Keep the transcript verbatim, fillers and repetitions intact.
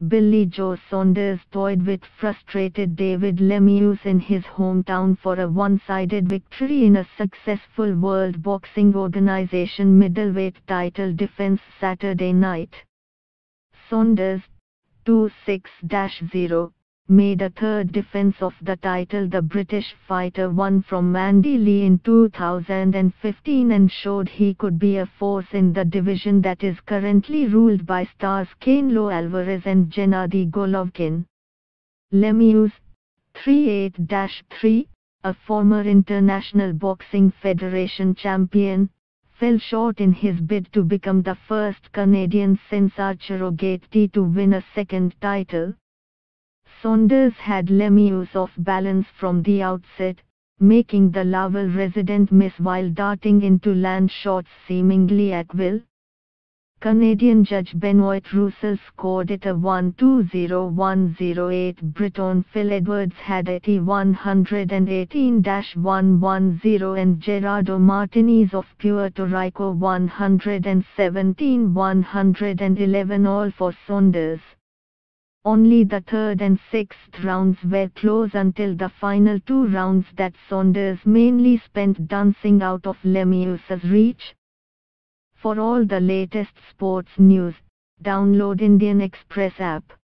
Billy Joe Saunders toyed with frustrated David Lemieux in his hometown for a one-sided victory in a successful World Boxing Organization middleweight title defense Saturday night. Saunders, two six zero, made a third defense of the title the British fighter won from Andy Lee in two thousand fifteen and showed he could be a force in the division that is currently ruled by stars Canelo Alvarez and Gennady Golovkin. Lemieux, three eight three, a former International Boxing Federation champion, fell short in his bid to become the first Canadian since Arturo Gatti to win a second title. Saunders had Lemieux off balance from the outset, making the Laval resident miss while darting into land shots seemingly at will. Canadian judge Benoit Roussel scored it a one two zero one zero eight. Breton Phil Edwards had it one eighteen one ten and Gerardo Martinez of Puerto Rico one seventeen one eleven all for Saunders. Only the third and sixth rounds were close until the final two rounds that Saunders mainly spent dancing out of Lemieux's reach. For all the latest sports news, download Indian Express app.